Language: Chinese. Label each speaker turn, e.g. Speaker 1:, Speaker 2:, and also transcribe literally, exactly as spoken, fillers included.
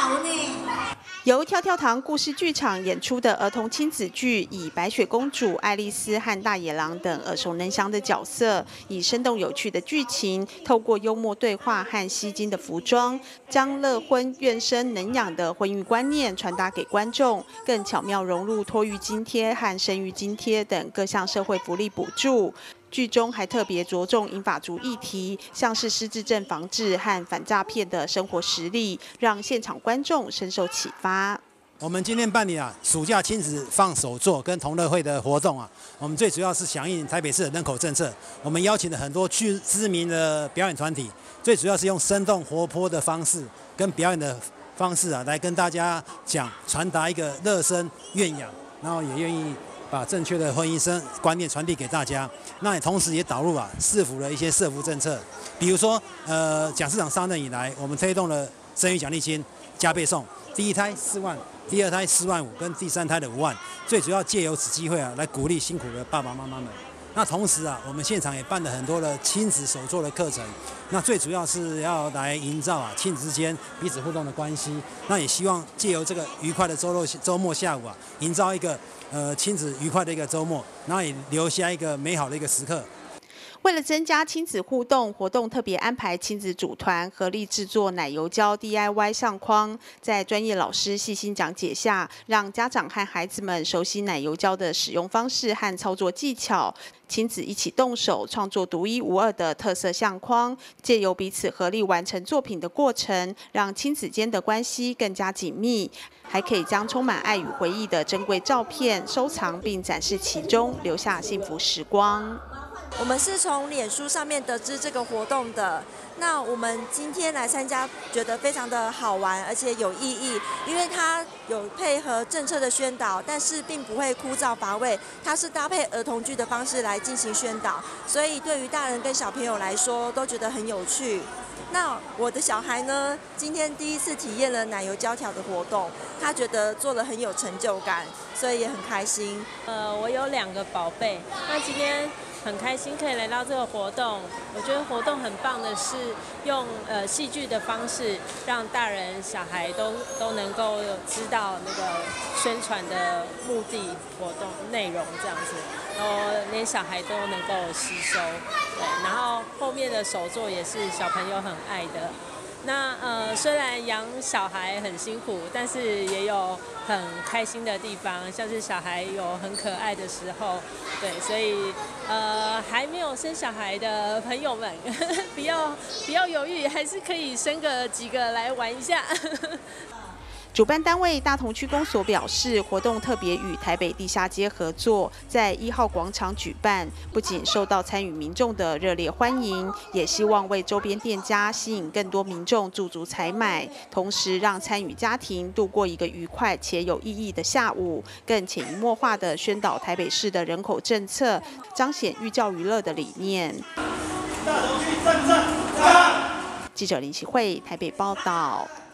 Speaker 1: 老呢。
Speaker 2: 由跳跳糖故事剧场演出的儿童亲子剧，以白雪公主、爱丽丝和大野狼等耳熟能详的角色，以生动有趣的剧情，透过幽默对话和吸睛的服装，将乐婚愿生能养的婚育观念传达给观众，更巧妙融入托育津贴和生育津贴等各项社会福利补助。剧中还特别着重银发族议题，像是失智症防治和反诈骗的生活实例，让现场观众深受启发。
Speaker 3: 我们今天办理啊暑假亲子放手作跟同乐会的活动啊，我们最主要是响应台北市的人口政策，我们邀请了很多具知名的表演团体，最主要是用生动活泼的方式跟表演的方式啊，来跟大家讲传达一个乐生愿养，然后也愿意把正确的婚姻生观念传递给大家。那也同时也导入啊市府的一些社福政策，比如说呃蒋市长上任以来，我们推动了生育奖励金加倍送，第一胎四万。第二胎四万五，跟第三胎的五万，最主要借由此机会啊，来鼓励辛苦的爸爸妈妈们。那同时啊，我们现场也办了很多的亲子手作的课程。那最主要是要来营造啊亲子之间彼此互动的关系。那也希望借由这个愉快的周六周末下午啊，营造一个呃亲子愉快的一个周末，然后也留下一个美好的一个时刻。
Speaker 2: 为了增加亲子互动，活动特别安排亲子组团合力制作奶油胶 D I Y 相框，在专业老师细心讲解下，让家长和孩子们熟悉奶油胶的使用方式和操作技巧，亲子一起动手创作独一无二的特色相框，借由彼此合力完成作品的过程，让亲子间的关系更加紧密，还可以将充满爱与回忆的珍贵照片收藏并展示其中，留下幸福时光。
Speaker 4: 我们是从脸书上面得知这个活动的，那我们今天来参加，觉得非常的好玩，而且有意义，因为它有配合政策的宣导，但是并不会枯燥乏味，它是搭配儿童剧的方式来进行宣导，所以对于大人跟小朋友来说都觉得很有趣。那我的小孩呢，今天第一次体验了奶油胶条的活动，他觉得做了很有成就感，所以也很开心。
Speaker 5: 呃，我有两个宝贝，那今天很开心可以来到这个活动。我觉得活动很棒的是用呃戏剧的方式，让大人小孩都都能够知道那个宣传的目的、活动内容这样子，然后连小孩都能够吸收。对，然后后面的手作也是小朋友很爱的。那呃，虽然养小孩很辛苦，但是也有很开心的地方，像是小孩有很可爱的时候，对，所以呃，还没有生小孩的朋友们，不要不要犹豫，还是可以生个几个来玩一下。
Speaker 2: 主办单位大同区公所表示，活动特别与台北地下街合作，在一号广场举办，不仅受到参与民众的热烈欢迎，也希望为周边店家吸引更多民众驻足采买，同时让参与家庭度过一个愉快且有意义的下午，更潜移默化地宣导台北市的人口政策，彰显寓教于乐的理念。记者林启慧台北报道。